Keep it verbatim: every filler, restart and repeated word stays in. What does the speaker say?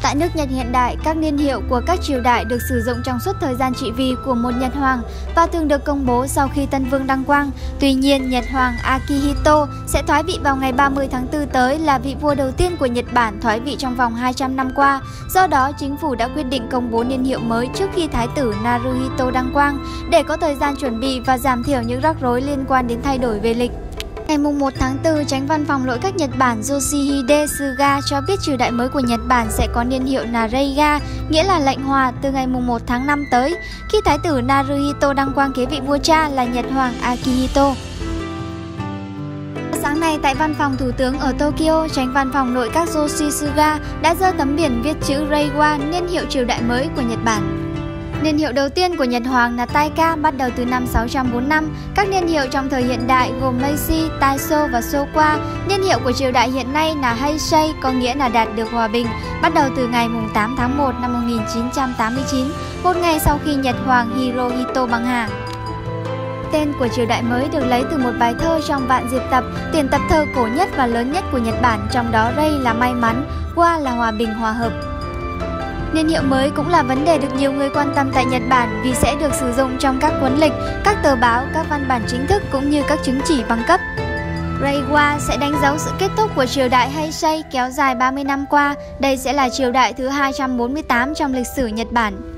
Tại nước Nhật hiện đại, các niên hiệu của các triều đại được sử dụng trong suốt thời gian trị vì của một Nhật hoàng và thường được công bố sau khi Tân Vương đăng quang. Tuy nhiên, Nhật hoàng Akihito sẽ thoái vị vào ngày ba mươi tháng tư tới, là vị vua đầu tiên của Nhật Bản thoái vị trong vòng hai trăm năm qua. Do đó, chính phủ đã quyết định công bố niên hiệu mới trước khi Thái tử Naruhito đăng quang để có thời gian chuẩn bị và giảm thiểu những rắc rối liên quan đến thay đổi về lịch. Ngày một tháng tư, Chánh văn phòng nội các Nhật Bản Yoshihide Suga cho biết triều đại mới của Nhật Bản sẽ có niên hiệu là Reiga, nghĩa là lệnh hòa, từ ngày một tháng năm tới, khi Thái tử Naruhito đăng quang kế vị vua cha là Nhật hoàng Akihito. Sáng nay, tại văn phòng Thủ tướng ở Tokyo, Chánh văn phòng nội các Yoshihide Suga đã giơ tấm biển viết chữ Reiwa, niên hiệu triều đại mới của Nhật Bản. Niên hiệu đầu tiên của Nhật Hoàng là Taika, bắt đầu từ năm sáu trăm bốn mươi lăm. Các niên hiệu trong thời hiện đại gồm Meiji, Taisho và Showa. Niên hiệu của triều đại hiện nay là Heisei, có nghĩa là đạt được hòa bình, bắt đầu từ ngày tám tháng một năm một nghìn chín trăm tám mươi chín, một ngày sau khi Nhật Hoàng Hirohito băng hà. Tên của triều đại mới được lấy từ một bài thơ trong Vạn Diệp Tập, tuyển tập thơ cổ nhất và lớn nhất của Nhật Bản, trong đó Rei là may mắn, Wa là hòa bình hòa hợp. Niên hiệu mới cũng là vấn đề được nhiều người quan tâm tại Nhật Bản vì sẽ được sử dụng trong các cuốn lịch, các tờ báo, các văn bản chính thức cũng như các chứng chỉ bằng cấp. Reiwa sẽ đánh dấu sự kết thúc của triều đại Heisei kéo dài ba mươi năm qua. Đây sẽ là triều đại thứ hai trăm bốn mươi tám trong lịch sử Nhật Bản.